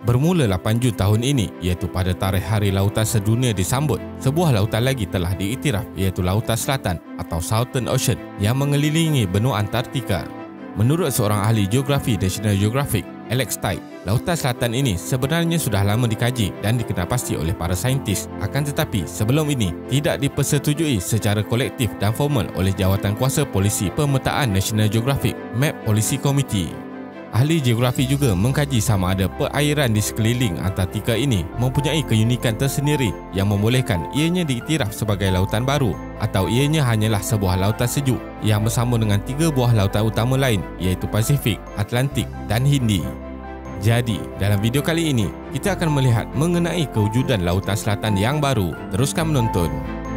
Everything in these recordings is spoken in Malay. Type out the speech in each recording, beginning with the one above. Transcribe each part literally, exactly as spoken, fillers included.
Bermula lapan Jun tahun ini, iaitu pada tarikh Hari Lautan Sedunia disambut, sebuah lautan lagi telah diiktiraf, iaitu Lautan Selatan atau Southern Ocean yang mengelilingi benua Antartika. Menurut seorang ahli geografi National Geographic, Alex Tide, Lautan Selatan ini sebenarnya sudah lama dikaji dan dikenal pasti oleh para saintis. Akan tetapi, sebelum ini tidak dipersetujui secara kolektif dan formal oleh Jawatankuasa Polisi Pemetaan National Geographic Map Policy Committee. Ahli geografi juga mengkaji sama ada perairan di sekeliling Antartika ini mempunyai keunikan tersendiri yang membolehkan ianya diiktiraf sebagai lautan baru, atau ianya hanyalah sebuah lautan sejuk yang bersambung dengan tiga buah lautan utama lain, iaitu Pasifik, Atlantik dan Hindi. Jadi, dalam video kali ini, kita akan melihat mengenai kewujudan lautan selatan yang baru. Teruskan menonton.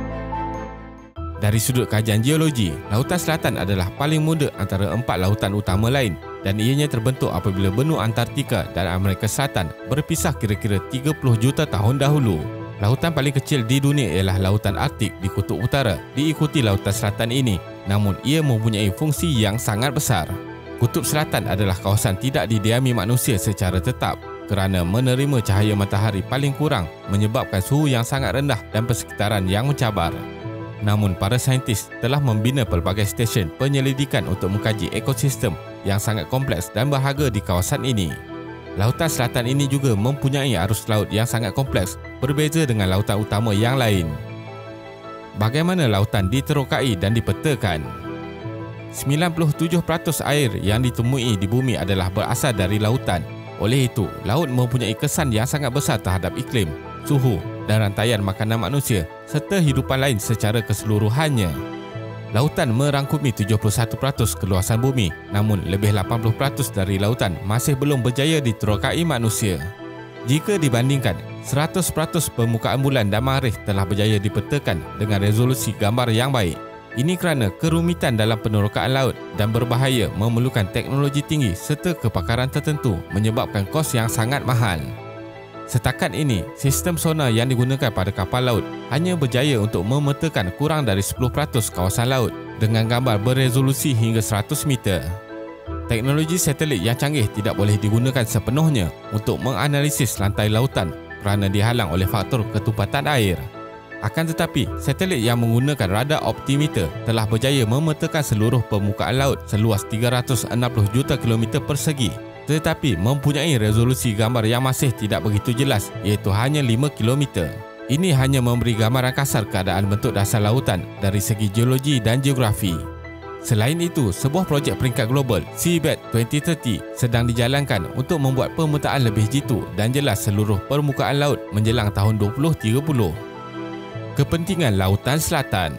Dari sudut kajian geologi, Lautan Selatan adalah paling muda antara empat lautan utama lain dan ianya terbentuk apabila benua Antartika dan Amerika Selatan berpisah kira-kira tiga puluh juta tahun dahulu. Lautan paling kecil di dunia ialah Lautan Arktik di Kutub Utara, diikuti Lautan Selatan ini, namun ia mempunyai fungsi yang sangat besar. Kutub Selatan adalah kawasan tidak didiami manusia secara tetap kerana menerima cahaya matahari paling kurang menyebabkan suhu yang sangat rendah dan persekitaran yang mencabar. Namun para saintis telah membina pelbagai stesen penyelidikan untuk mengkaji ekosistem yang sangat kompleks dan berharga di kawasan ini. Lautan Selatan ini juga mempunyai arus laut yang sangat kompleks, berbeza dengan lautan utama yang lain. Bagaimana lautan diterokai dan dipetakan? sembilan puluh tujuh peratus air yang ditemui di bumi adalah berasal dari lautan. Oleh itu, laut mempunyai kesan yang sangat besar terhadap iklim, suhu dan rantaian makanan manusia serta hidupan lain secara keseluruhannya. Lautan merangkumi tujuh puluh satu peratus keluasan bumi, namun lebih lapan puluh peratus dari lautan masih belum berjaya diterokai manusia. Jika dibandingkan, seratus peratus permukaan bulan dan Marikh telah berjaya dipetakan dengan resolusi gambar yang baik. Ini kerana kerumitan dalam penerokaan laut dan berbahaya memerlukan teknologi tinggi serta kepakaran tertentu menyebabkan kos yang sangat mahal. Setakat ini, sistem sonar yang digunakan pada kapal laut hanya berjaya untuk memetakan kurang dari sepuluh peratus kawasan laut dengan gambar beresolusi hingga seratus meter. Teknologi satelit yang canggih tidak boleh digunakan sepenuhnya untuk menganalisis lantai lautan kerana dihalang oleh faktor ketumpatan air. Akan tetapi, satelit yang menggunakan radar optimeter telah berjaya memetakan seluruh permukaan laut seluas tiga ratus enam puluh juta kilometer persegi, tetapi mempunyai resolusi gambar yang masih tidak begitu jelas, iaitu hanya lima kilometer. Ini hanya memberi gambaran kasar keadaan bentuk dasar lautan dari segi geologi dan geografi. Selain itu, sebuah projek peringkat global, Seabed dua ribu tiga puluh, sedang dijalankan untuk membuat pemetaan lebih jitu dan jelas seluruh permukaan laut menjelang tahun dua ribu tiga puluh. Kepentingan Lautan Selatan.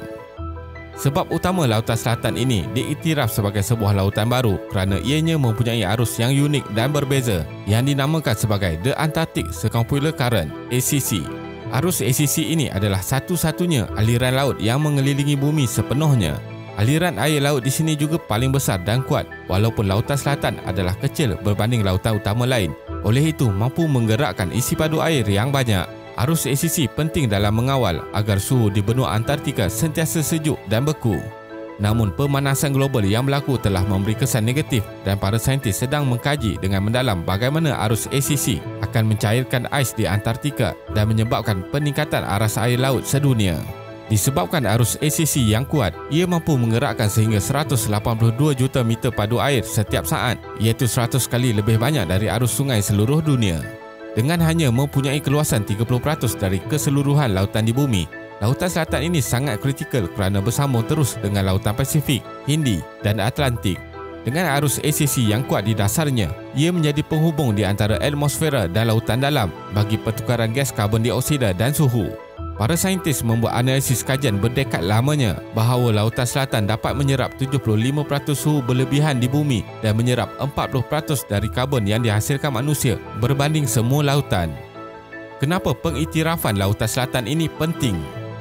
Sebab utama Lautan Selatan ini diiktiraf sebagai sebuah lautan baru kerana ianya mempunyai arus yang unik dan berbeza yang dinamakan sebagai The Antarctic Circumpolar Current A C C. Arus A C C ini adalah satu-satunya aliran laut yang mengelilingi bumi sepenuhnya. Aliran air laut di sini juga paling besar dan kuat, walaupun Lautan Selatan adalah kecil berbanding lautan utama lain. Oleh itu, mampu menggerakkan isi padu air yang banyak. Arus A C C penting dalam mengawal agar suhu di benua Antartika sentiasa sejuk dan beku. Namun pemanasan global yang berlaku telah memberi kesan negatif dan para saintis sedang mengkaji dengan mendalam bagaimana arus A C C akan mencairkan ais di Antartika dan menyebabkan peningkatan aras air laut sedunia. Disebabkan arus A C C yang kuat, ia mampu menggerakkan sehingga seratus lapan puluh dua juta meter padu air setiap saat, iaitu seratus kali lebih banyak dari arus sungai seluruh dunia. Dengan hanya mempunyai keluasan tiga puluh peratus dari keseluruhan lautan di bumi, Lautan Selatan ini sangat kritikal kerana bersambung terus dengan Lautan Pasifik, Hindi dan Atlantik. Dengan arus A C C yang kuat di dasarnya, ia menjadi penghubung di antara atmosfera dan lautan dalam bagi pertukaran gas karbon dioksida dan suhu. Para saintis membuat analisis kajian berdekad lamanya bahawa Lautan Selatan dapat menyerap tujuh puluh lima peratus suhu berlebihan di bumi dan menyerap empat puluh peratus dari karbon yang dihasilkan manusia berbanding semua lautan. Kenapa pengiktirafan Lautan Selatan ini penting?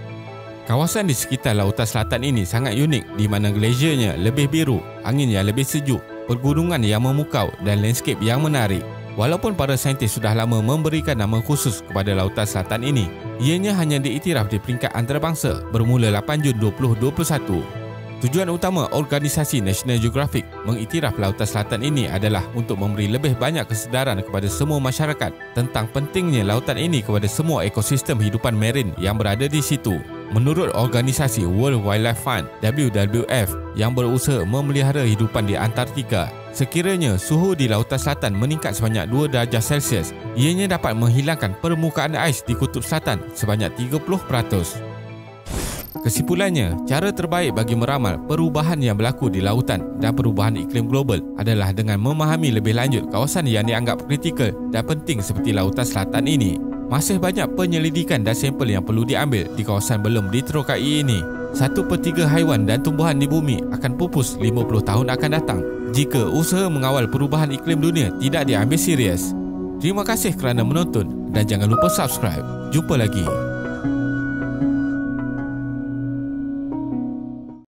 Kawasan di sekitar Lautan Selatan ini sangat unik di mana glesiernya lebih biru, angin yang lebih sejuk, pergunungan yang memukau dan landscape yang menarik. Walaupun para saintis sudah lama memberikan nama khusus kepada Lautan Selatan ini, ianya hanya diiktiraf di peringkat antarabangsa bermula lapan Jun dua ribu dua puluh satu. Tujuan utama organisasi National Geographic mengiktiraf Lautan Selatan ini adalah untuk memberi lebih banyak kesedaran kepada semua masyarakat tentang pentingnya lautan ini kepada semua ekosistem hidupan marin yang berada di situ. Menurut organisasi World Wildlife Fund W W F yang berusaha memelihara hidupan di Antartika, sekiranya suhu di Lautan Selatan meningkat sebanyak dua darjah Celsius, ianya dapat menghilangkan permukaan ais di Kutub Selatan sebanyak tiga puluh peratus. Kesimpulannya, cara terbaik bagi meramal perubahan yang berlaku di lautan dan perubahan iklim global adalah dengan memahami lebih lanjut kawasan yang dianggap kritikal dan penting seperti Lautan Selatan ini. Masih banyak penyelidikan dan sampel yang perlu diambil di kawasan belum diterokai ini. Satu per tiga haiwan dan tumbuhan di bumi akan pupus lima puluh tahun akan datang jika usaha mengawal perubahan iklim dunia tidak diambil serius. Terima kasih kerana menonton dan jangan lupa subscribe. Jumpa lagi.